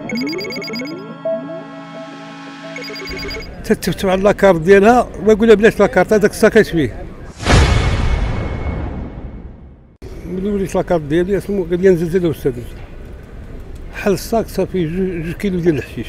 تتفتح على لاكارت ديالها ويقول لها بلاش لاكارت هذاك الساكاش فيه. ملي وليت لاكارت ديالي اسمو قال لي نزل الاستاذ حل الساك صافي 2 كيلو ديال الحشيش.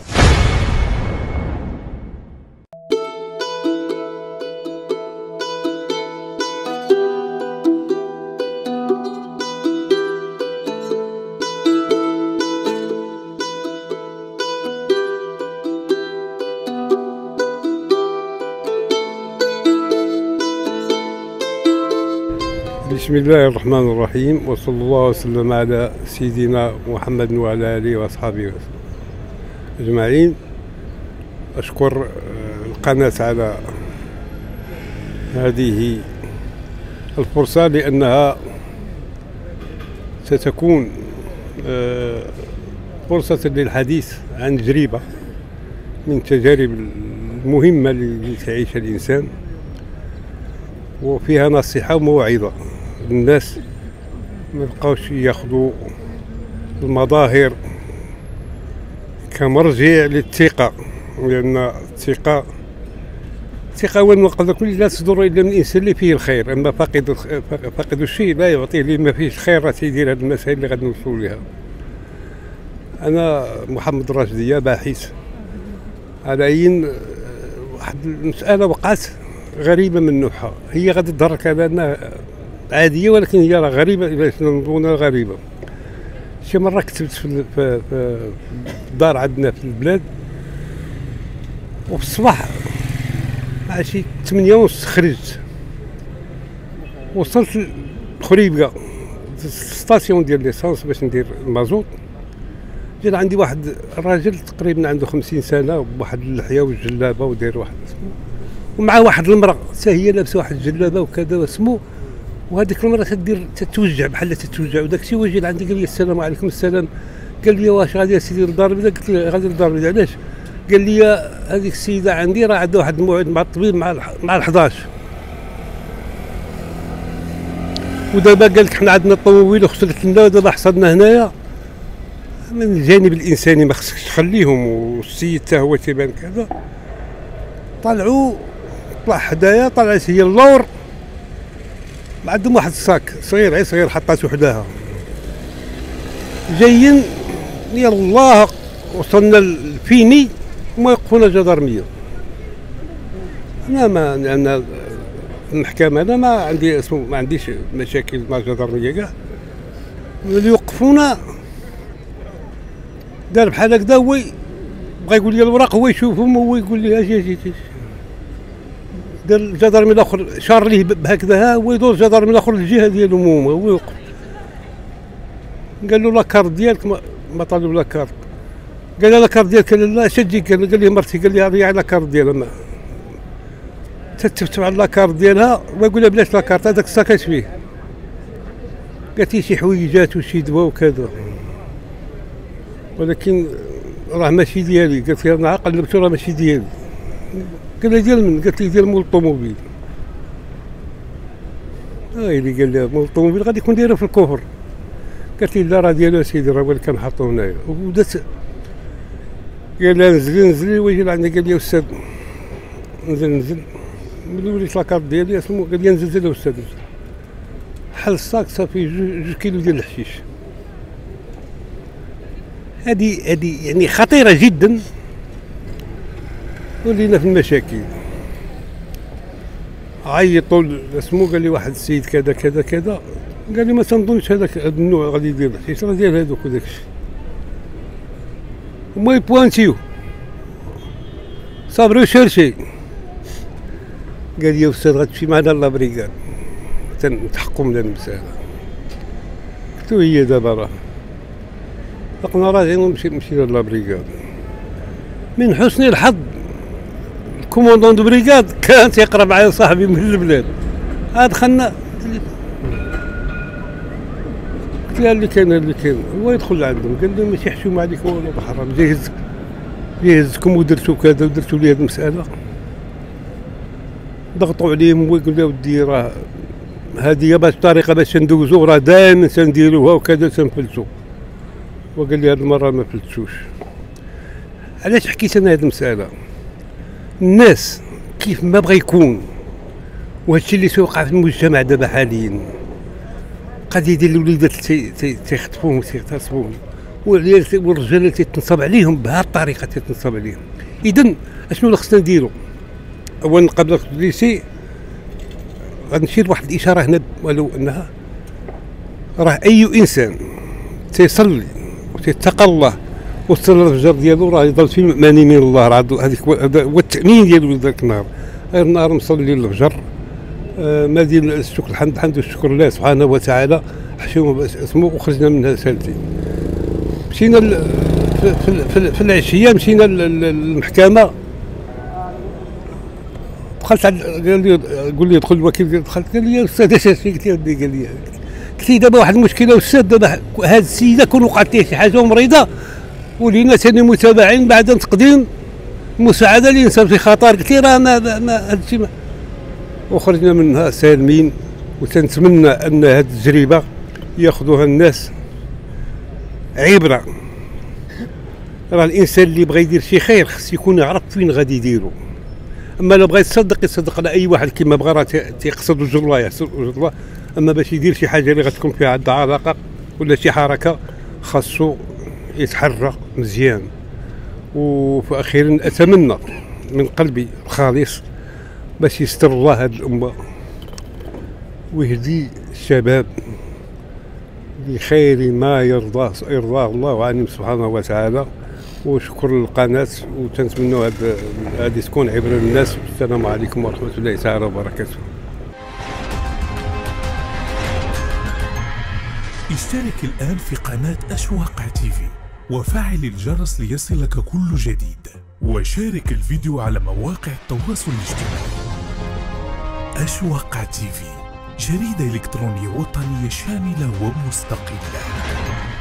بسم الله الرحمن الرحيم، وصلى الله وسلم على سيدنا محمد وعلى آله وأصحابه أجمعين. أشكر القناة على هذه الفرصة لأنها ستكون فرصة للحديث عن تجربة من التجارب المهمة اللي تعيشها الإنسان، وفيها نصيحة وموعظة للناس ما يبقاوش ياخذوا المظاهر كمرجع للثقة، لأن الثقة هو المقدر كل لا تصدر إلا من الإنسان اللي فيه الخير، أما فاقد الشيء لا يعطيه لما فيه الخير. راه تيدير هذه المسائل اللي غادي نوصلوا لها. أنا محمد الراشدية باحث على عين واحد المسألة وقعت غريبة من نوعها، هي غادي تظهر على أنها عادية ولكن هي راه غريبة إلا نظنها غريبة. شي مرة كتبت في الدار عندنا في البلاد، وفي الصباح مع شي 8:30 خرجت، وصلت لخريبكا ستاسيون ديال ليسانس باش ندير المازوط. جا عندي واحد الراجل تقريبا عنده 50 سنة بواحد اللحية والجلابة وداير واحد اسمه، ومع واحد المرأة حتى هي لابسه واحد الجلابة وكذا واسمو، وهذيك المرأة تتوجع بحال تتوجع، وداك الشيء وجه عندي قال لي السلام عليكم. السلام. قال لي واش غادي يا سيدي للدار البيضاء؟ قلت له غادي للدار البيضاء. علاش؟ قال لي هذيك السيدة عندي راه عندها واحد الموعد مع الطبيب مع 11، ودابا قال لك حنا عندنا الطوموبيل وخسرت لنا، ودابا حصلنا هنايا. من الجانب الانساني ما خصكش تخليهم، والسيد حتى هو تيبان كذا. طلع حدايا، طلعت هي اللور، عندهم واحد الصاك صغير غير صغير حطاتو حداها. جايين يلاه وصلنا لفيني وما يوقفونا جدارمية. انا المحكمة انا ما عنديش مشاكل مع الجدارمية كاع، اللي يوقفونا دار بحال هكذا، هو بغا يقول لي الوراق، هو يشوفهم هو يقول لي اجي دار الجدارمي الاخر شار ليه بهكذا، هو يدور الجدارمي الاخر للجهه ديالو هو يوقف. قال له لاكارت ديالك، ما طالب لاكارت. قال له لاكارت ديالك، لا اش تجيك؟ قال لي مرتي، قال لي هذه لاكارت ديالها. ما تتفتح على لاكارت ديالها ويقول لها بلاش لاكارت هذاك الساكاش فيه. قالت لي شي حويجات وشي دواء وكذا، ولكن راه ماشي ديالي. قالت لي انا قلبته راه ماشي ديالي. قال لها ديال من؟ قالت لي ديال مول الطوموبيل. اللي قال لها مول الطوموبيل غادي يكون دايره في الكفر. قالت لي لا راه ديالو سيدي، راه هو اللي كنحطو هنايا. وبدات قال لها نزلي ويجي لعندي. قال لي استاذ نزل. ملي وليت لاكارت ديالي اسمو قال لي نزل الاستاذ حل الساك صافي 2 كيلو ديال الحشيش. هذه يعني خطيرة جدا، ولينا في المشاكل. عيطوا اسمو قال لي واحد السيد كذا كذا كذا، قال لي ما تنظنش هذاك النوع غادي يدير الحشيش، راه ديال هذوك وداك الشيء. هما يبوانتيو صابرو شرشي. قال لي يا استاذ غتمشي معنا لابريكاد تنتحقوا من المسألة. قلت له هي دابا راه لقنا راجعين ومشينا لابريكاد. من حسن الحظ الكوموندون دو بريكاد كان تيقرا معايا صاحبي من البلاد، دخلنا. قلت له اللي كاين هو يدخل عندهم. قال لهم ماشي حشومه عليكم ولا بحرام، جهزكم ودرتوا كذا ودرتوا لي هذه المسألة. ضغطوا عليهم ويقول له ودي راه هذه باش طريقه باش ندوزو، راه دائما تنديروها وكذا تنفلسوا. وقال لي هذه المره ما فلتوش. علاش حكيت انا هذه المساله؟ الناس كيف ما بغى يكون، وهادشي اللي توقع في المجتمع دابا حاليا، قضيه ديال الوليدات تيخطفوهم وتيغتصبوهم، والرجال اللي تيتنصب عليهم بهذه الطريقه تيتنصب عليهم. اذا اشنو اللي خصنا نديرو؟ اولا قبل كل شيء غنشير واحد الاشاره هنا، ولو انها راه اي انسان تيصلي وتتقى الله وصلى الفجر ديالو راه يضل في مأمن من الله، راه هذيك هو التأمين ديالو ذاك النهار. غير النهار مصلي الفجر ما ديال الشكر، الحمد والشكر لله سبحانه وتعالى، حشومه اسمه وخرجنا منها سالتين. مشينا في العشيه مشينا للمحكمه، دخلت قال لي ادخل الوكيل، دخلت قال لي يا استاذ اش قلت له ودي، قال لي دابا واحد المشكله استاذ، دابا هذه السيده كون وقعت ليه شي حاجه مريضه ولينا ثاني متابعين بعد تقديم مساعده لانسان في خطر، قلت لي راه ما هذا الشيء، وخرجنا منها سالمين. وتنتمنى ان هذه التجربه ياخذوها الناس عبره. راه الانسان اللي بغى يدير شي خير خص يكون يعرف فين غادي يديرو، اما لو بغى يتصدق على اي واحد كما بغى، راه تيقصد وجه الله يحسن وجه الله. اما باش يدير شي حاجه اللي غتكون فيها عندها علاقه ولا شي حركه خاصو يتحرى مزيان. واخيرا اتمنى من قلبي الخالص باش يستر الله هذه الامه ويهدي الشباب لخير ما يرضاه الله عنهم سبحانه وتعالى. وشكر للقناه، وتنتمنوا هذه تكون عبره للناس. والسلام عليكم ورحمه الله تعالى وبركاته. اشترك الآن في قناة أشواق تيفي وفعل الجرس ليصلك كل جديد، وشارك الفيديو على مواقع التواصل الاجتماعي. أشواق تيفي، جريدة إلكترونية وطنية شاملة ومستقلة.